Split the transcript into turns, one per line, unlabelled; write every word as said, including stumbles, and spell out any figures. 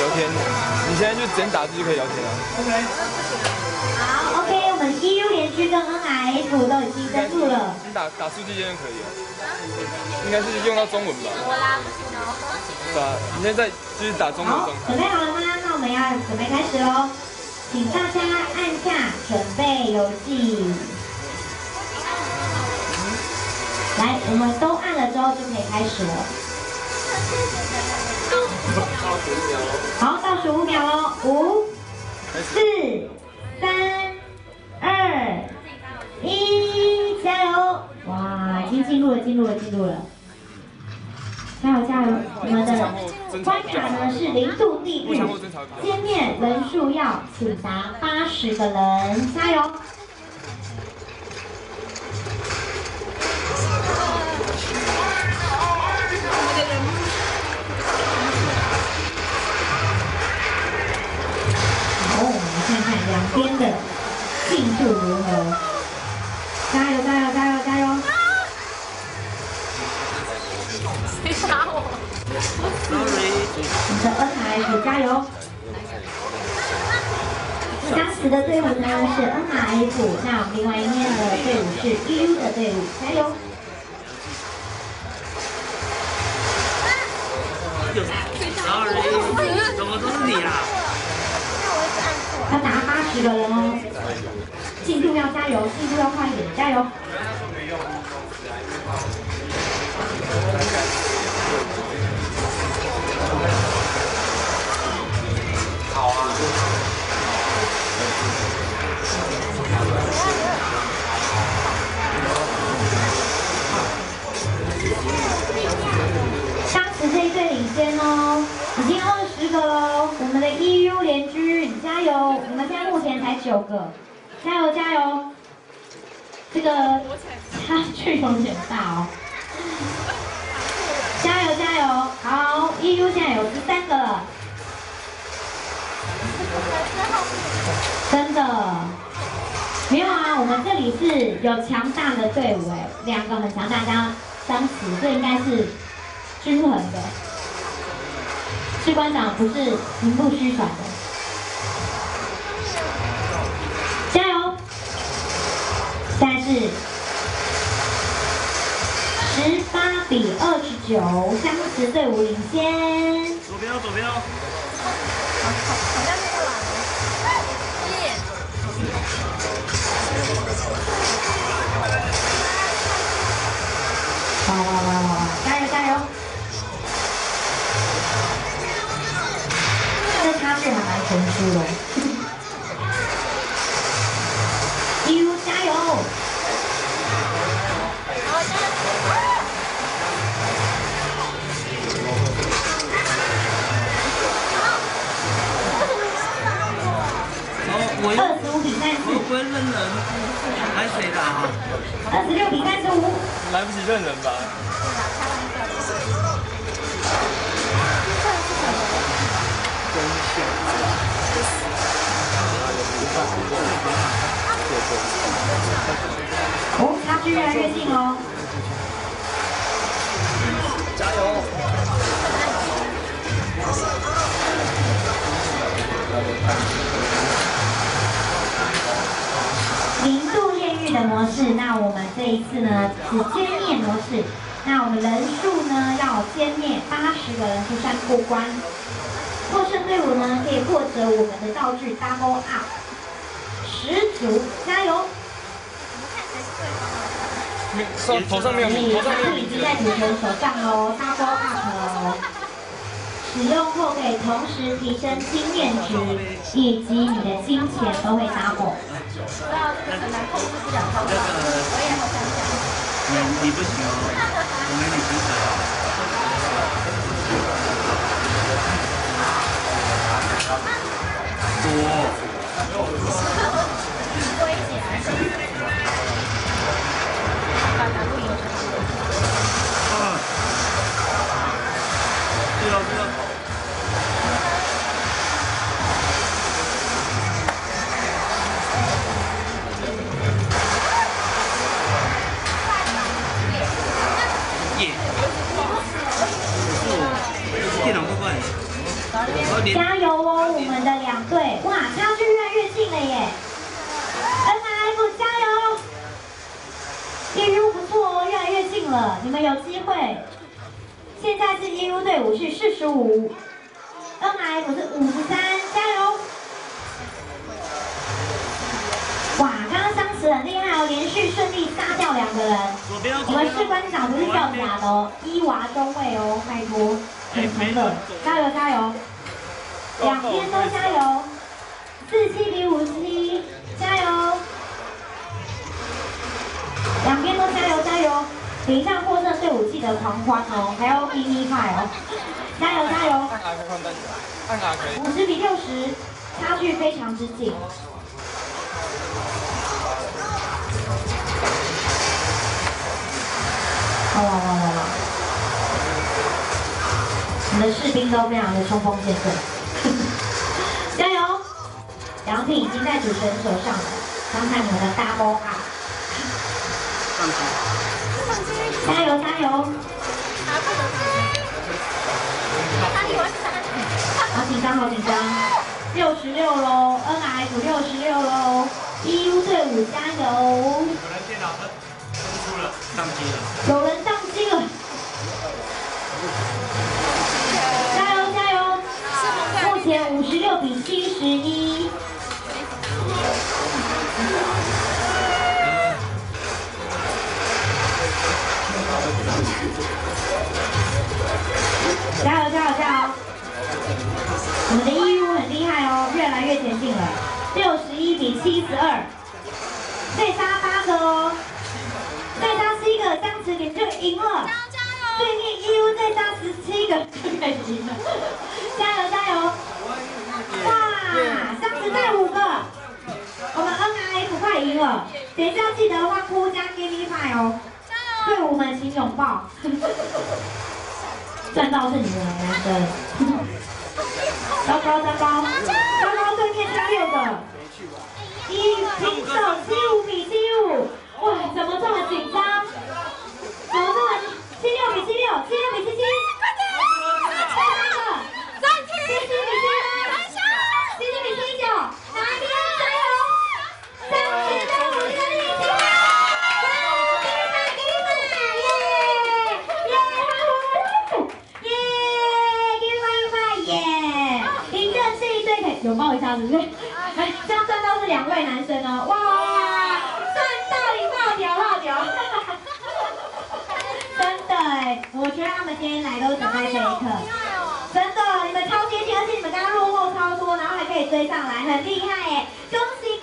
聊天，你现在就直接打字就可以聊天了。OK。
好 ，OK， 我们 E U 联区跟 N R F 都已经登录了。
你打打数字键就可以了。应该是用到中文吧？
我啦，不行哦。
对啊，你现在就是打中文状态。
准备好了吗？那我们要准备开始喽，请大家按下准备游戏。来，我们都按了之后就可以开始了。好，倒数五秒喽，五、四、三、二、一，加油！哇，已经进入了，进入了，进入了。加油加油！我们的关卡呢是零度地狱，歼灭人数要请达八十个人，加油！好，我们看看两边的进度如何。加油加油加油加油！
谁打我
？Sorry， 你的 N R F 加油！相持的队伍呢是 N R F， 那我们另外一面的队伍是 E U 的队伍，加油！
Sorry， 怎么都是你啊？
要达八十个人哦，进度要加油，进度要快一点，加油！
好啊。
当时这一队领先哦，已经二十个喽。我们的 E U 联军加油！我们现在目前才九个，加油加油！这个差距有点大哦。加油加油！好 ，E U 现在有十三个了。真的没有啊，我们这里是有强大的队伍哎，两个很强大加三十，这应该是均衡的。士官长不是名不虚传的，加油！现在是十八比二十九，相持队伍领先。
左标左标。
好像那个啦。
哇哇哇哇哇！加油加油！这差距还蛮悬殊的。E U 加油！二十五比三十。
我不会认人，还谁的啊？
二十六比三十五。
来不及认人吧？
哦，差距越来越近哦。
加油！
零度炼狱的模式，那我们这一次呢是歼灭模式。那我们人数呢要歼灭八十个人数算过关。获胜队伍呢可以获得我们的道具 Double Up， 十组加油！
手头上没有名，头上没有名
已经在主持人手上喽 ，Double Up 喽。使用后可以同时提升经验值以及你的金钱都会 double。
不要这个很难控制不了他们，我也好想想。
你你不行哦，我没你薪水哦。多。
多一点。把难度有成。
啊。对了对了。耶。
加油哦，我们的两队，哇，差距越来越近了耶 ！N I F 加油 ！E U 不错哦，越来越近了，你们有机会。现在是 E U 队伍是四十五 ，N I F 是五十三，加油！哇，刚刚相持很厉害哦，连续顺利杀掉两个人。我们士官长不是叫假的哦，伊娃中尉哦，拜托。 很强的，加油加油！两边都加油，四七比五七，加油！两边都加油加油！等一下获胜队伍记得狂欢哦，还要咪咪派哦，加油加油！
按 R 可以换单曲，按 R 可以。
五十比六十，差距非常之近。哇哇哇哇哇！ 我们的士兵都非常的冲锋陷阵，加油！奖品已经在主持人手上了，看看你们的 double up， 加油加油！好紧张好紧张，六十六喽 ，N F 六十六喽 ，E U 队伍加油！
有人电脑分分出了，宕机了。
有人宕机了。 加油加油！目前五十六比七十一。加油加油加油！我们的E U很厉害哦，越来越前进了，六十一比七十二，再杀八个哦，再杀七个，这样子你们就赢了。 对面 E U 再杀十七个就可以赢了，加油加油！哇，相持再五个，我们 N I F 快赢了。等一下记得欢呼加 Give me five 哦，队伍们请拥抱。赚到是你们的男生，糟糕糟糕，糟糕对面差六个，一平手七五比七五，哇，怎么这么紧张？怎么这么？ 七六比七六，七六比七七，快点！再来一个，暂停！七七比七八，七七比七九，哪边加油？三十到五十的力气，加油！给你们，给你们，耶耶！耶！给你们一块耶！赢的是一队，拥抱一下，是不是？哎，这样赚到是两位男生哦，哇！赚到赢爆条，爆条！真的哎，我觉得他们今天来都等待这一刻，真的，你们超接近，而且你们刚刚落后超多，然后还可以追上来，很厉害哎！恭喜！